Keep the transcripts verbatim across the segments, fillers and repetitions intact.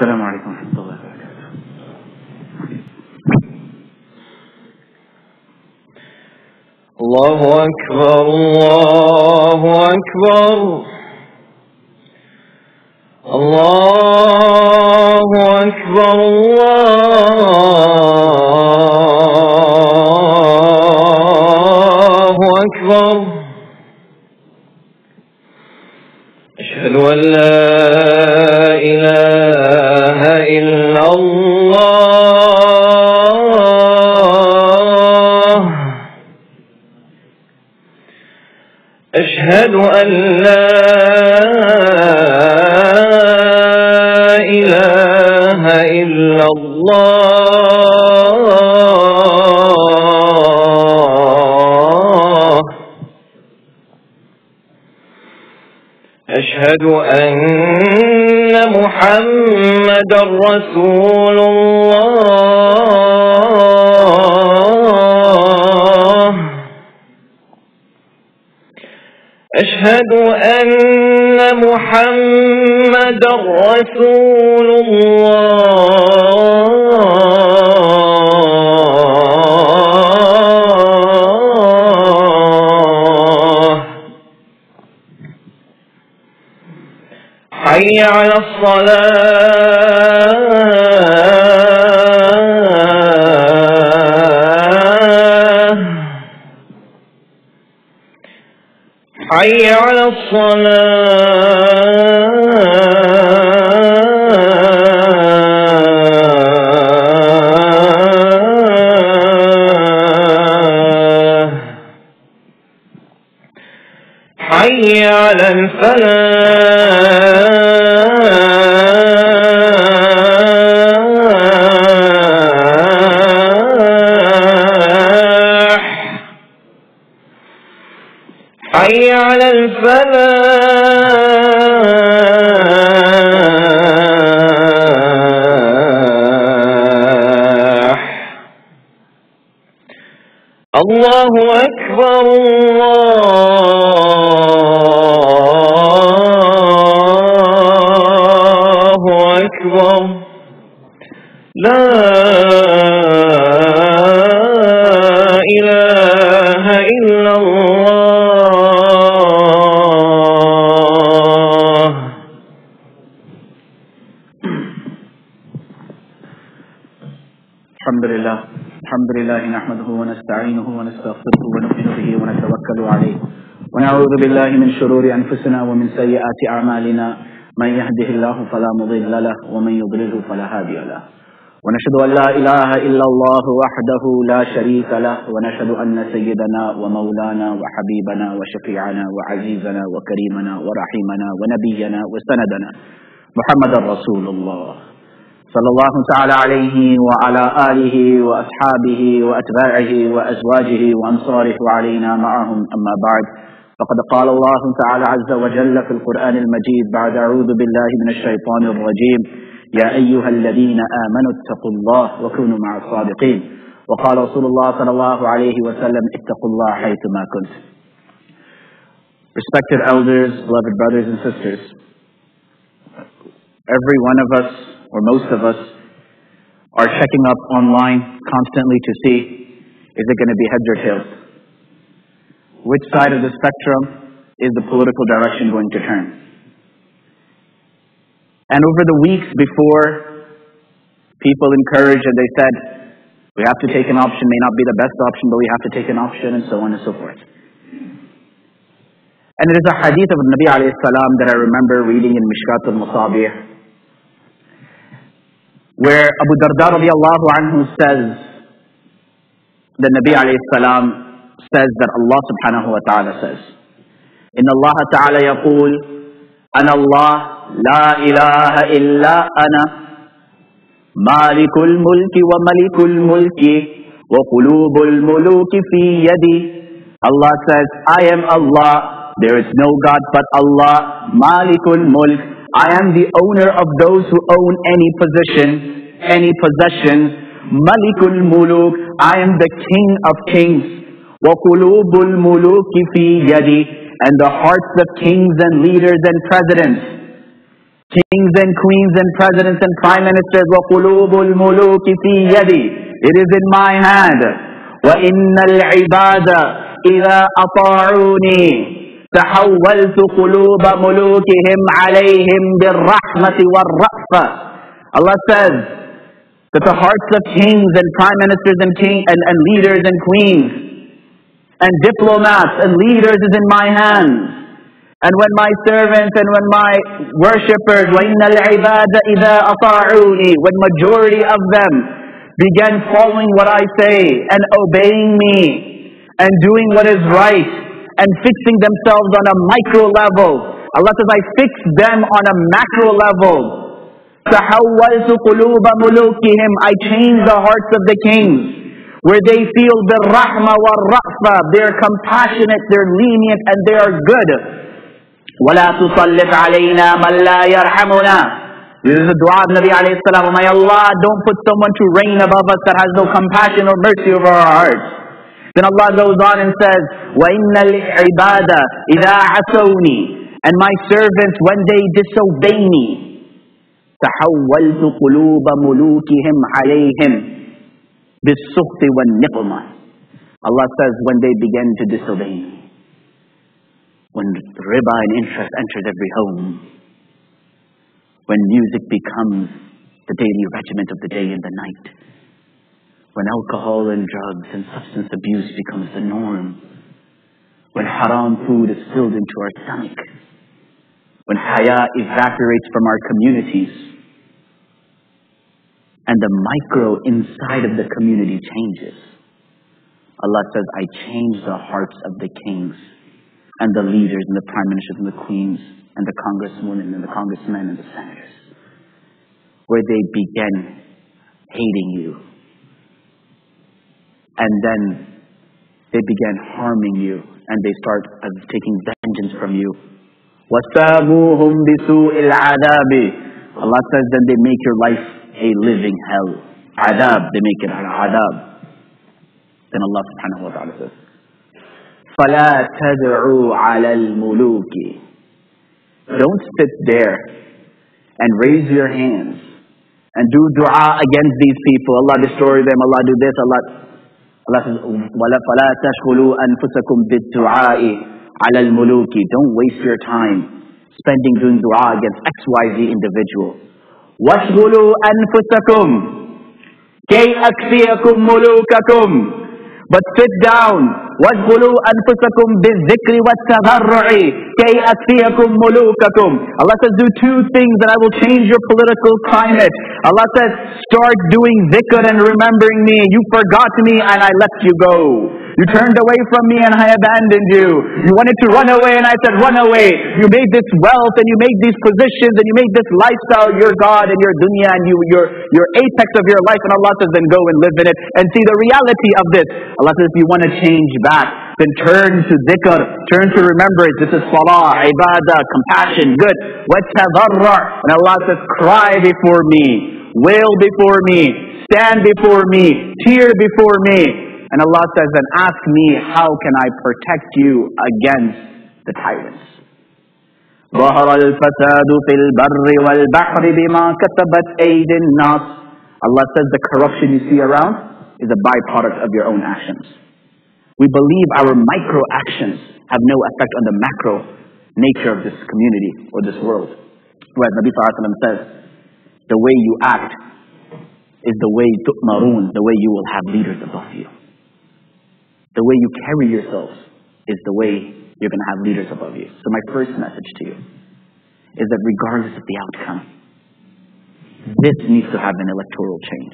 السلام عليكم ورحمة الله وبركاته. الله أكبر الله أكبر الله أكبر الله أكبر. أشهد أن لا إله إلا الله. أشهد أن لا إله إلا الله. أشهد أن محمدا رسول الله. أشهد أن محمدا رسول الله. حي على الصلاة. حي على الصلاة. حي على الفلاح. حي على الفلاح. الله أكبر الله أكبر. لا إله إلا الله. الحمد لله الحمد لله نحمده ونستعينه ونستغفره ونؤمن به ونتوكل عليه ونعوذ بالله من شرور أنفسنا ومن سيئات أعمالنا. من يهده الله فلا مضل له ومن يضلله فلا هادي له. ونشهد أن لا إله إلا الله وحده لا شريك له. ونشهد أن سيدنا ومولانا وحبيبنا وشفيعنا وعزيزنا وكريمنا ورحيمنا ونبينا وسندنا محمد رسول الله صلى الله تعالى عليه وعلى آله وأصحابه وأتباعه وأزواجه وأنصاره وعلينا معهم. أما بعد، فقد قال الله تعالى عز وجل في القرآن المجيد بعد أعوذ بالله من الشيطان الرجيم: يا أيها الذين آمنوا اتقوا الله وكونوا مع الصادقين. وقال رسول الله صلى الله عليه وسلم: اتقوا الله حيثما كنت. Respected elders, beloved brothers and sisters, every one of us, or most of us, are checking up online constantly to see, is it going to be heads or tails? Which side of the spectrum is the political direction going to turn? And over the weeks before, people encouraged and they said, we have to take an option, may not be the best option, but we have to take an option, and so on and so forth. And it is a hadith of Nabi alayhi salam that I remember reading in Mishkat al-Musabih, where Abu Darda radiallahu anhu says, the Nabi alayhi salam says that Allah subhanahu wa ta'ala says, Inna Allah ta'ala yaqul, Ana Allah, la ilaha illa ana, malikul mulki wa malikul mulki, wa qulubul muluki fi yadi. Allah says, I am Allah, there is no God but Allah, malikul mulk, I am the owner of those who own any position, any possession. Malikul muluk, I am the king of kings. Wa qulubul muluki fi yadi, and the hearts of kings and leaders and presidents Kings and queens and presidents and prime ministers, وَقُلُوبُ الْمُلُوكِ فِي يَدِي. It is in my hand. وَإِنَّ الْعِبَادَ إِذَا أَطَاعُونِي تَحَوَّلْتُ قُلُوبَ مُلُوكِهِمْ عَلَيْهِمْ بِالرَّحْمَةِ وَالرَّأْفَةِ. Allah says that the hearts of kings and prime ministers and king and, and leaders and queens and diplomats and leaders is in my hands. And when my servants and when my worshippers, وَإِنَّ الْعِبَادَ إِذَا أَطَاعُونِي, when majority of them began following what I say and obeying me and doing what is right and fixing themselves on a micro level, Allah says, I fix them on a macro level. تَحَوَّلْتُ قُلُوبَ مُلُوكِهِمْ, I change the hearts of the kings, where they feel بِالرَّحْمَةِ وَالرَّأْفَةِ, they're compassionate, they're lenient, and they are good. وَلَا تُصَلِّتْ عَلَيْنَا مَنْ لَا يَرْحَمُنَا. This is the dua of Nabi alayhi salam. May Allah don't put someone to reign above us that has no compassion or mercy over our hearts. Then Allah goes on and says, وَإِنَّ الْعِبَادَ إِذَا عَسَوْنِي, and my servants when they disobey me, تَحَوَّلْتُ قُلُوبَ مُلُوكِهِمْ عَلَيْهِمْ بِالسُّخْطِ وَالنِّقْمَةِ. Allah says, when they begin to disobey me, when riba and interest enters every home, when music becomes the daily regiment of the day and the night, when alcohol and drugs and substance abuse becomes the norm, when haram food is filled into our stomach, when haya evaporates from our communities, and the micro inside of the community changes, Allah says, I change the hearts of the kings and the leaders and the prime ministers and the queens and the congresswomen and the congressmen and the senators, where they begin hating you, and then they begin harming you, and they start uh, taking vengeance from you. وَسَامُوهُمْ بِسُوءِ الْعَذَابِ. Allah says, then they make your life a living hell. Adab, they make it an adab. Then Allah subhanahu wa ta'ala says, فَلَا تَدْعُوا عَلَى الْمُلُوكِ. Don't sit there and raise your hands and do dua against these people. Allah destroy them, Allah do this, Allah... Allah says, فَلَا تَشْغُلُوا أَنفُسَكُمْ بِالدُّعَاءِ عَلَى الْمُلُوكِ. Don't waste your time spending doing dua against X Y Z individual. وَاشْغُلُوا أَنفُسَكُمْ كَيْ أَكْفِيَكُمْ مُلُوكَكُمْ. But sit down. وَاشْغُلُوا أَنفُسَكُمْ بِالذِّكْرِ وَالتَّضَرُّعِ كَيْ أَكْفِيَكُمْ مُلُوكَكُمْ. Allah says, do two things and I will change your political climate. Allah says, start doing dhikr and remembering me. You forgot me and I let you go. You turned away from me and I abandoned you. You wanted to run away and I said, run away. You made this wealth and you made these positions and you made this lifestyle your God and your dunya and you, your, your apex of your life. And Allah says, then go and live in it and see the reality of this. Allah says, if you want to change back, then turn to dhikr, turn to remembrance. This is salah, ibadah, compassion, good. وَالتَّضَرُّعِ. And Allah says, cry before me, wail before me, stand before me, tear before me. And Allah says, then ask me, how can I protect you against the tyrants? ظَهَرَ الْفَسَادُ فِي الْبَرِّ وَالْبَحْرِ بِمَا كَسَبَتْ أَيْدِي النَّاسِ. Allah says the corruption you see around is a byproduct of your own actions. We believe our micro actions have no effect on the macro nature of this community or this world. Whereas Nabi Sallallahu Alaihi Wasallam says, the way you act is the way tu'marun, the way you will have leaders above you. The way you carry yourselves is the way you're going to have leaders above you. So my first message to you is that regardless of the outcome, this needs to have an electoral change.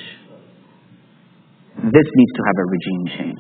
This needs to have a regime change.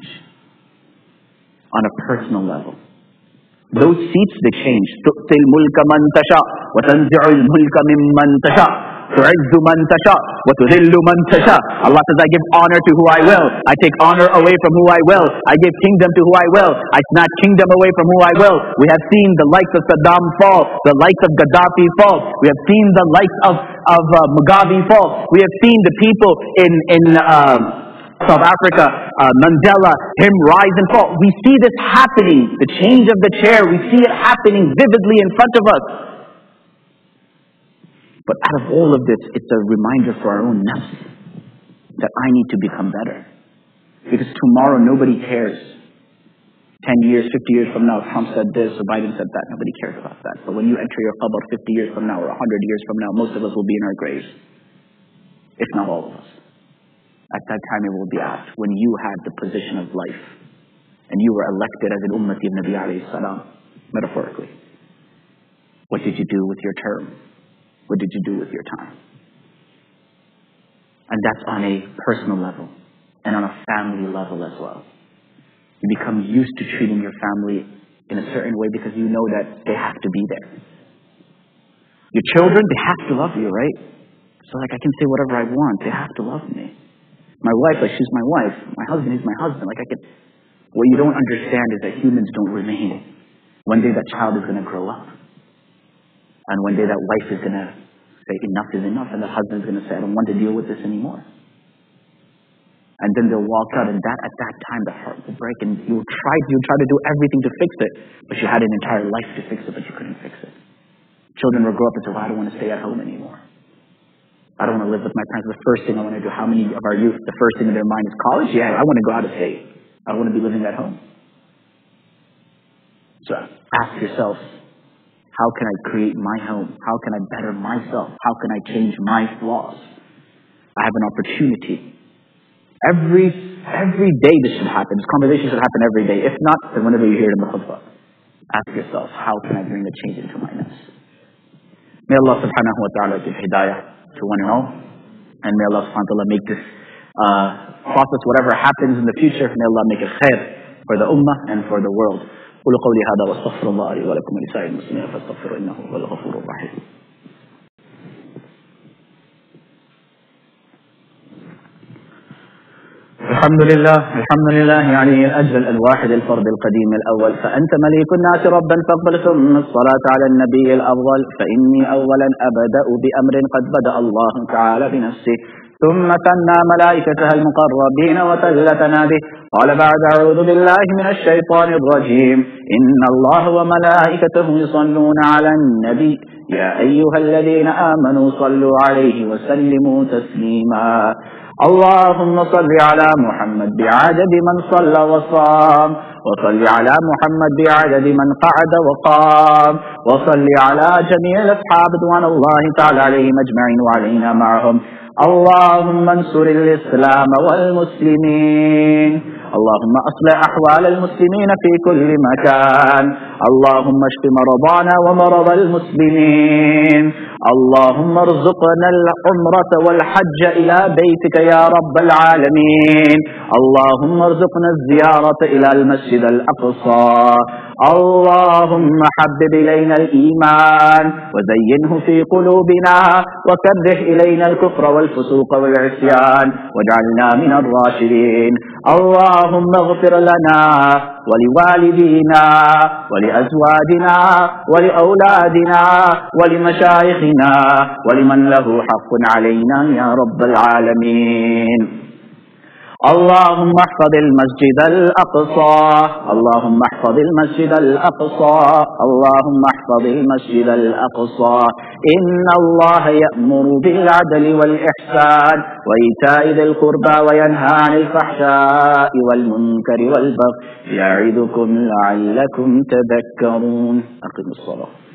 On a personal level. Those seats, they change. تُؤْتِي الْمُلْكَ مَنْ تَشَاءُ وَتَنْزِعُ الْمُلْكَ مِمَّنْ تَشَاءُ تُعِزُّ مَنْ تَشَاءُ وَتُذِلُّ مَنْ تَشَاءُ. Allah says, I give honor to who I will. I take honor away from who I will. I give kingdom to who I will. I snatch kingdom away from who I will. We have seen the likes of Saddam fall. The likes of Gaddafi fall. We have seen the likes of, of uh, Mugabe fall. We have seen the people in... in uh, South Africa, uh, Mandela, him rise and fall. We see this happening. The change of the chair, we see it happening vividly in front of us. But out of all of this, it's a reminder for our own nafs that I need to become better. Because tomorrow nobody cares. Ten years, fifty years from now, Trump said this, or Biden said that. Nobody cares about that. But when you enter your qabr fifty years from now or one hundred years from now, most of us will be in our graves. If not all of us. At that time it will be asked, when you had the position of life, and you were elected as an ummati of Nabi alayhi salam, metaphorically, what did you do with your term? What did you do with your time? And that's on a personal level, and on a family level as well. You become used to treating your family in a certain way because you know that they have to be there. Your children, they have to love you, right? So like I can say whatever I want. They have to love me. My wife, like she's my wife. My husband is my husband. Like I can. What you don't understand is that humans don't remain. One day that child is going to grow up. And one day that wife is going to say enough is enough. And the husband is going to say, I don't want to deal with this anymore. And then they'll walk out, and that at that time the heart will break, and you'll try, you'll try to do everything to fix it, but you had an entire life to fix it, but you couldn't fix it. Children will grow up and say, well, I don't want to stay at home anymore. I don't want to live with my parents. The first thing I want to do, how many of our youth, the first thing in their mind is college? Yeah, I want to go out of state. I don't want to be living at home. So ask yourself, how can I create my home? How can I better myself? How can I change my flaws? I have an opportunity. Every every day this should happen. This conversation should happen every day. If not, then whenever you hear it in the khutbah, ask yourself, how can I bring a change into my nafs? May Allah subhanahu wa ta'ala give hidayah to one and all. And may Allah subhanahu wa ta'ala make this uh, process, whatever happens in the future, may Allah make it khair for the ummah and for the world. قولوا قولي هذا واستغفر الله لي ولكم ولسائر المسلمين فاستغفروا إنه هو الغفور الرحيم. الحمد لله الحمد لله يعني الأجل الواحد الفرد القديم الأول فأنت مليك الناس ربا فاقبل ثم الصلاة على النبي الأفضل فإني أولا أبدأ بأمر قد بدأ الله تعالى بنفسه ثم ثنى ملائكتها المقربين وثلثنا به قال بعد أعوذ بالله من الشيطان الرجيم إن الله وملائكته يصلون على النبي يا أيها الذين آمنوا صلوا عليه وسلموا تسليما اللهم صل على محمد بعدد من صلى وصام وصل على محمد بعدد من قعد وقام وصل على جميع الأصحاب رضوان الله تعالى عليهم أجمعين وعلينا معهم اللهم انصر الإسلام والمسلمين اللهم أصلح أحوال المسلمين في كل مكان اللهم اشف مرضانا ومرضى المسلمين اللهم ارزقنا العمرة والحج إلى بيتك يا رب العالمين اللهم ارزقنا الزيارة إلى المسجد الأقصى اللهم حبب إلينا الإيمان وزينه في قلوبنا وكره إلينا الكفر والفسوق والعصيان واجعلنا من الراشدين اللهم اغفر لنا ولوالدينا ولأزواجنا ولأولادنا ولمشايخنا ولمن له حق علينا يا رب العالمين اللهم احفظ المسجد الأقصى اللهم احفظ المسجد الأقصى اللهم احفظ المسجد الأقصى إن الله يأمر بالعدل والإحسان وإيتاء ذي القربى وينهى عن الفحشاء والمنكر والبغي يعظكم لعلكم تذكرون أقم الصلاة.